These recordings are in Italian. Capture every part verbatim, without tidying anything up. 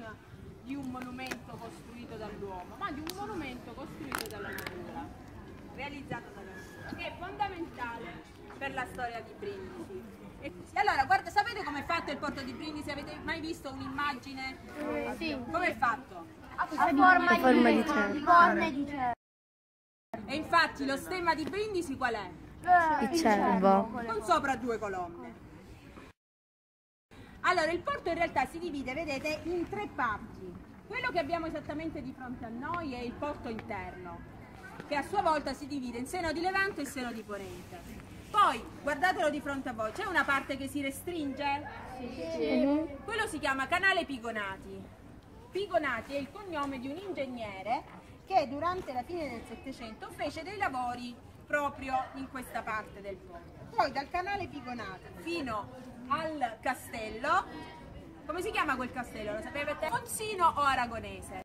non di un monumento costruito dall'uomo, ma di un monumento costruito dalla natura, realizzato dalla natura, che è fondamentale per la storia di Brindisi. E allora, guarda, sapete com'è fatto il porto di Brindisi? Avete mai visto un'immagine? Eh, sì. Com'è fatto? A forma, forma di cervo. E infatti lo stemma di Brindisi qual è? Il cervo. Con sopra due colonne. Allora, il porto in realtà si divide, vedete, in tre parti. Quello che abbiamo esattamente di fronte a noi è il porto interno, che a sua volta si divide in seno di Levante e seno di Ponente. Poi, guardatelo di fronte a voi, c'è una parte che si restringe? Sì. Quello si chiama canale Pigonati. Pigonati è il cognome di un ingegnere che durante la fine del Settecento fece dei lavori proprio in questa parte del porto. Poi dal canale Pigonati fino al castello, come si chiama quel castello? Lo sapete? Fonsino o Aragonese?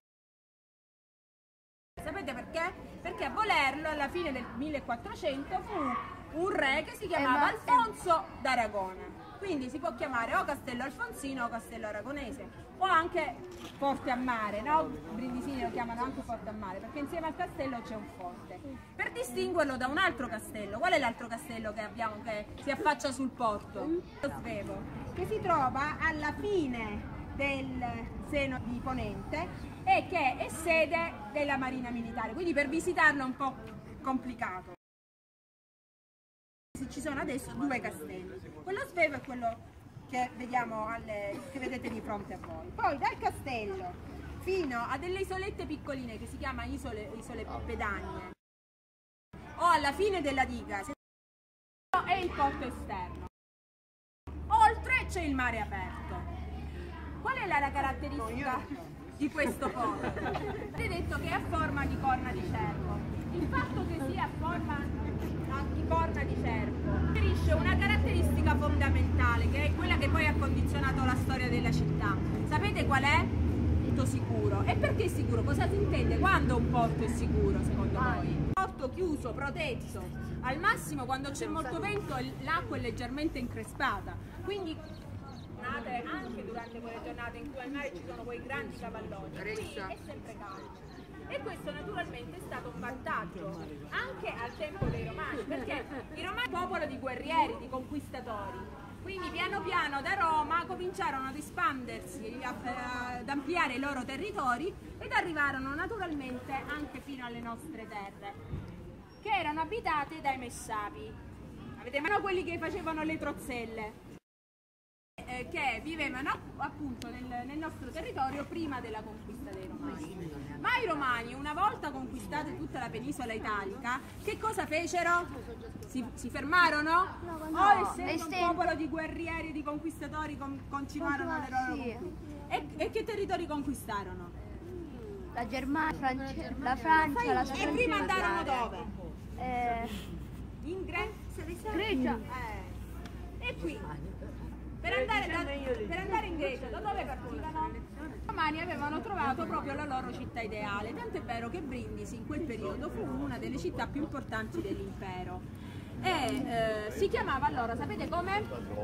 Sapete perché? Perché a volerlo alla fine del millequattrocento fu un re che si chiamava Alfonso d'Aragona. Quindi si può chiamare o Castello Alfonsino o Castello Aragonese, o anche Forte a Mare, no? I brindisini lo chiamano anche Forte a Mare, perché insieme al castello c'è un forte. Per distinguerlo da un altro castello, qual è l'altro castello che abbiamo che si affaccia sul porto? Lo Svevo, che si trova alla fine del seno di Ponente e che è sede della Marina Militare, quindi per visitarlo è un po' complicato. Ci sono adesso due castelli, quello Svevo e quello che vediamo alle, che vedete di fronte a voi. Poi dal castello fino a delle isolette piccoline che si chiama isole, isole pedagne, o alla fine della diga è il porto esterno. Oltre c'è il mare aperto. Qual è la caratteristica di questo porto? Avete detto che è a forma di corna di cervo. Il fatto che sia a forma di corna di cervo riferisce una caratteristica fondamentale, che è quella che poi ha condizionato la storia della città. Sapete qual è? Porto sicuro. E perché sicuro? Cosa si intende quando un porto è sicuro, secondo voi? Un porto chiuso, protetto, al massimo quando c'è molto vento l'acqua è leggermente increspata, quindi anche durante quelle giornate in cui al mare ci sono quei grandi cavalloni, qui è sempre caldo. E questo naturalmente è stato un vantaggio anche al tempo dei Romani, perché i Romani sono un popolo di guerrieri, di conquistatori, quindi piano piano da Roma cominciarono ad espandersi, ad ampliare i loro territori ed arrivarono naturalmente anche fino alle nostre terre, che erano abitate dai Messapi. Avete mai quelli che facevano le trozzelle? Che vivevano appunto nel, nel nostro territorio prima della conquista dei Romani. Ma i Romani, una volta conquistata tutta la penisola italica, che cosa fecero? Si, si fermarono? O essendo un popolo di guerrieri, di conquistatori, con, continuarono le loro conquiste? E, e che territori conquistarono? La Germania, Francia, la Francia, la Spagna. E prima andarono dove? Eh, In Grecia. Grecia. Eh. E qui? Per andare, da, per andare in Grecia, da dove partivano? I Romani avevano trovato proprio la loro città ideale, tanto è vero che Brindisi in quel periodo fu una delle città più importanti dell'impero e eh, si chiamava allora, sapete come?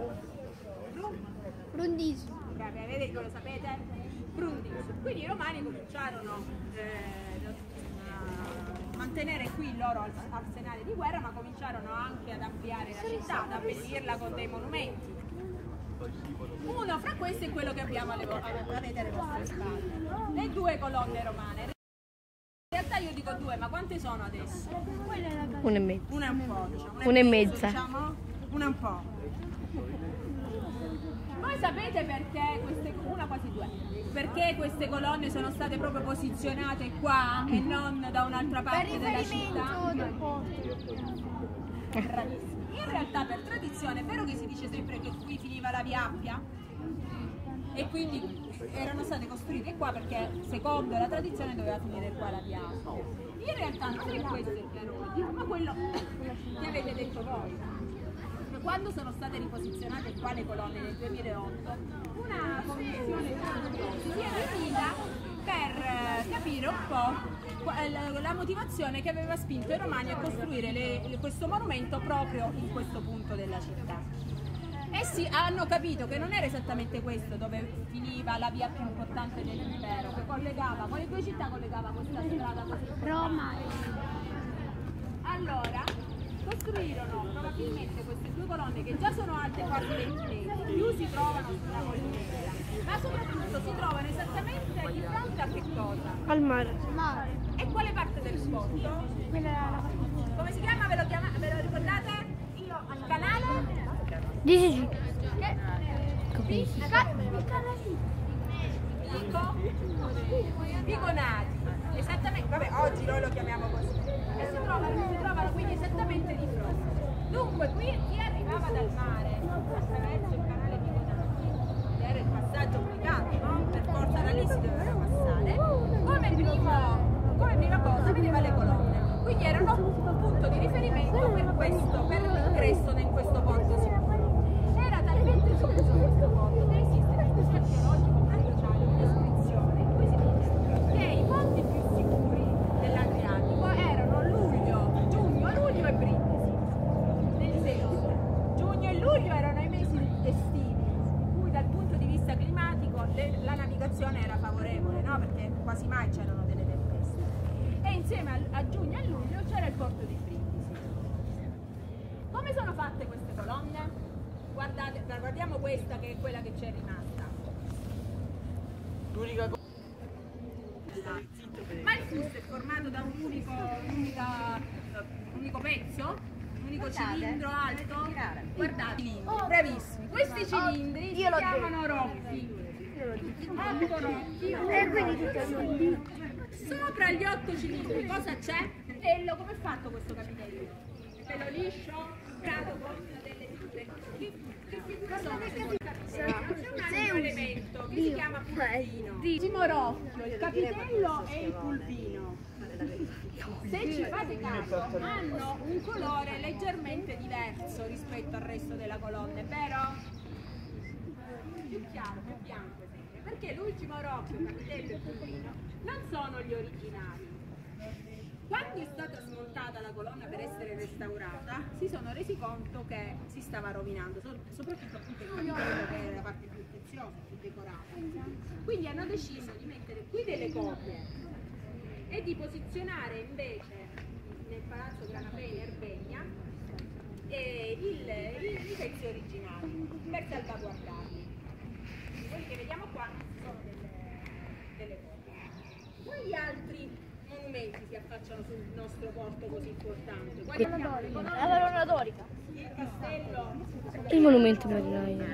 Brindisi. Vedete, lo sapete? Brindisi. Quindi i Romani cominciarono eh, a mantenere qui il loro arsenale di guerra, ma cominciarono anche ad ampliare la città, ad abbellirla con dei monumenti. Uno fra questi è quello che abbiamo alle, avete alle vostre spalle, le due colonne romane. In realtà io dico due, ma quante sono adesso? Una e mezza. Una e un po', diciamo. Una e mezza. Diciamo, una e un po'. Voi sapete perché queste, una quasi due, perché queste colonne sono state proprio posizionate qua e non da un'altra parte della città? Bravissimo. In realtà per tradizione è vero che si dice sempre che qui finiva la via Appia e quindi erano state costruite qua perché secondo la tradizione doveva finire qua la via Appia. In realtà non è questo il vero motivo, ma quello che avete detto voi. Quando sono state riposizionate qua le colonne nel duemilaotto, una commissione si è riunita per capire un po' la motivazione che aveva spinto i Romani a costruire le, questo monumento proprio in questo punto della città. essi hanno capito che non era esattamente questo dove finiva la via più importante dell'impero, che collegava, quale due città collegava questa strada così? Roma e Allora, costruirono probabilmente queste due colonne che già sono alte quasi venti metri, più si trovano sulla collinetta, ma soprattutto si trovano esattamente di fronte a che cosa? Al mare. mare. E quale parte del porto? Quella era la Come si chiama? Ve lo, chiama, ve lo ricordate? Io al canale? Dici Che? Capisci? Vico? Vigonati. Esattamente, vabbè, oggi noi lo chiamiamo così. E si trovano, si trovano quindi esattamente di fronte. Dunque, qui chi arrivava dal mare attraverso il canale Vigonati, che era il passaggio obbligato, no? Per forza da lì si doveva passare, come, primo, come prima cosa vedeva le colonne. Quindi erano un punto di riferimento per questo, per l'ingresso in questo porto sicuro. Era talmente chiuso questo porto che esiste nel museo archeologico provinciale un'iscrizione in cui si dice che i ponti più sicuri dell'Adriatico erano luglio, giugno, luglio e Brindisi. Nel senso, giugno e luglio erano i mesi estivi, in cui dal punto di vista climatico le, la navigazione era favorevole, no? Perché quasi mai c'erano delle tempeste. E insieme a, a giugno e luglio c'era il porto di Brindisi. Come sono fatte queste colonne? Guardate, guardiamo questa che è quella che c'è rimasta. L'unica cosa. Ma il fusto è formato da un unico, unica, un unico pezzo, un unico cilindro alto. Guardate, cilindri, bravissimi. Questi cilindri si chiamano rocchi. Otto rocchi. E quindi tutti Sopra gli otto cilindri cosa c'è? Capitello, come è fatto questo capitello? Pelo liscio, prato con delle figure. Che, che figure sono? C'è un altro elemento che si chiama pulvino. L'ultimo rocchio, il capitello e il pulvino. Se ci fate caso, hanno un colore leggermente diverso rispetto al resto della colonna, è vero? Più chiaro, più bianco sempre, perché l'ultimo rocchio, capitello e pulvino non sono gli originali. Quando è stata smontata la colonna per essere restaurata, si sono resi conto che si stava rovinando, soprattutto appunto il capitello, che era la parte più preziosa, più decorata. Quindi hanno deciso di mettere qui delle copie e di posizionare invece nel palazzo Granapei in Erbegna eh, il, i, i pezzi originali per salvaguardarli. Quelli che vediamo qua sono delle, delle copie. Quali altri monumenti si affacciano sul nostro porto così importante? Quali abbiamo? La colonna dorica. Il castello, il monumento marinaio.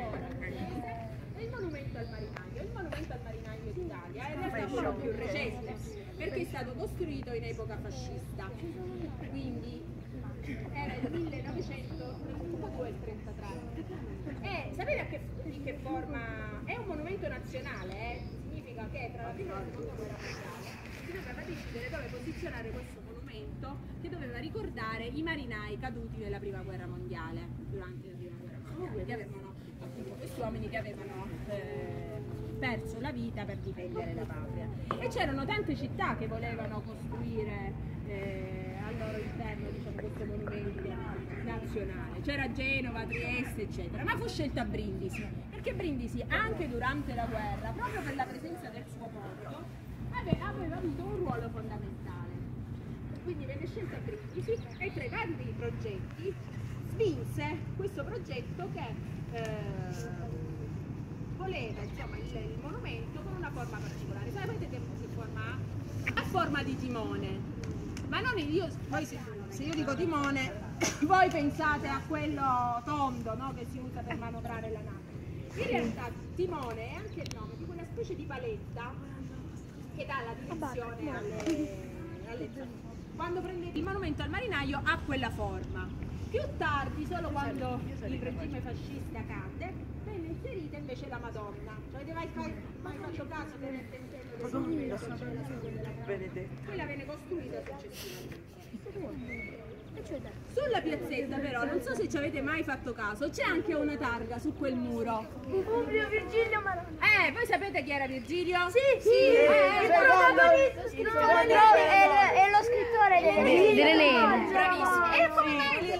e il monumento al marinaio. Il monumento al marinaio d'Italia è in realtà quello più recente, perché è stato costruito in epoca fascista, quindi era il millenovecentotrentadue trentatré. E sapete a che, in che forma? È un monumento nazionale, eh? Significa che tra la prima e la seconda guerra mondiale si doveva decidere dove posizionare questo monumento che doveva ricordare i marinai caduti nella prima guerra mondiale, durante la prima guerra mondiale, che avevano appunto questi uomini che avevano eh, perso la vita per difendere la patria. E c'erano tante città che volevano costruire eh, al loro interno, diciamo, questo monumento nazionale. C'era Genova, Trieste, eccetera, ma fu scelta Brindisi, perché Brindisi anche durante la guerra, proprio per la presenza del suo porto, aveva, aveva avuto un ruolo fondamentale. Quindi venne scelta Brindisi e tra i vari progetti spinse questo progetto che eh, voleva, insomma, il, il monumento con una forma particolare. Sapete che forma ha? A forma di timone. Ma non io, poi se, se io dico timone, voi pensate a quello tondo, no? Che si usa per manovrare la nave. In realtà timone è anche il nome di quella specie di paletta che dà la direzione alle, alle zone. Quando prendete il monumento al marinaio ha quella forma. Più tardi, solo quando il regime fascista cadde, venne inserita invece la Madonna. Cioè, avete mai, mai fatto caso che nel tentello del monumento c'è la figura della Madonna? Quella venne costruita successivamente. Sulla piazzetta però, non so se ci avete mai fatto caso, c'è anche una targa su quel muro. Publio Virgilio Maroni. Eh, voi sapete chi era Virgilio? Sì, sì, eh, è lo scrittore delle Delle neve. bravissimo. E come mai gliel'hanno messa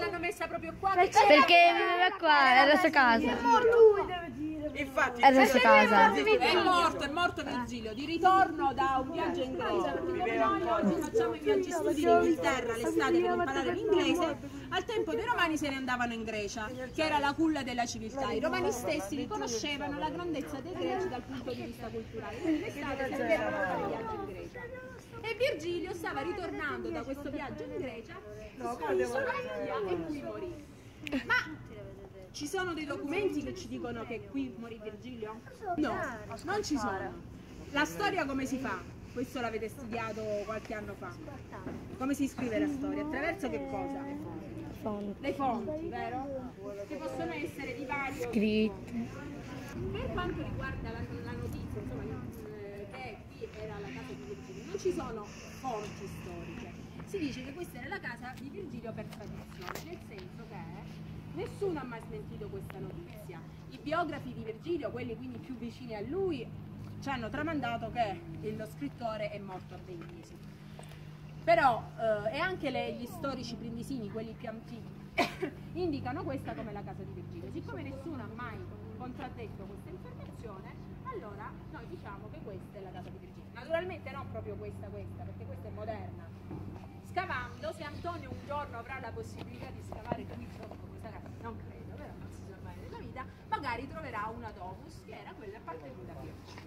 era proprio qua. Perché viveva qua, era la sua casa. Infatti, Era la sua casa. È morto, è morto Virgilio, di ritorno da un viaggio in Grecia, perché come noi oggi facciamo i viaggi studi in Inghilterra l'estate per imparare l'inglese, al tempo dei romani se ne andavano in Grecia, che era la culla della civiltà. I romani stessi riconoscevano la grandezza dei greci dal punto di vista culturale, quindi l'estate servevano a fare il viaggio in Grecia. E Virgilio stava ritornando da questo viaggio in Grecia, sull'isola e qui morì. Ma ci sono dei documenti che ci dicono che qui morì Virgilio? No, non ci sono. La storia come si fa? Questo l'avete studiato qualche anno fa. Come si scrive la storia? Attraverso che cosa? Fonte. Le fonti, vero? Che possono essere di vario. Scritte. Per quanto riguarda la, la notizia, insomma, eh, che qui era la casa di Virgilio, non ci sono fonti storiche. Si dice che questa era la casa di Virgilio per tradizione, nel senso che nessuno ha mai smentito questa notizia. I biografi di Virgilio, quelli quindi più vicini a lui, ci hanno tramandato che lo scrittore è morto a dei mesi. Però, eh, e anche le, gli storici brindisini, quelli più antichi, indicano questa come la casa di Virgilio. Siccome nessuno ha mai contraddetto questa informazione, allora noi diciamo che questa è la casa di Virgilio. Naturalmente non proprio questa, questa, perché questa è moderna. Scavando, se Antonio un giorno avrà la possibilità di scavare qui sotto questa casa, non credo, però non si sa mai nella vita, magari troverà una domus che era quella appartenuta a Virgilio.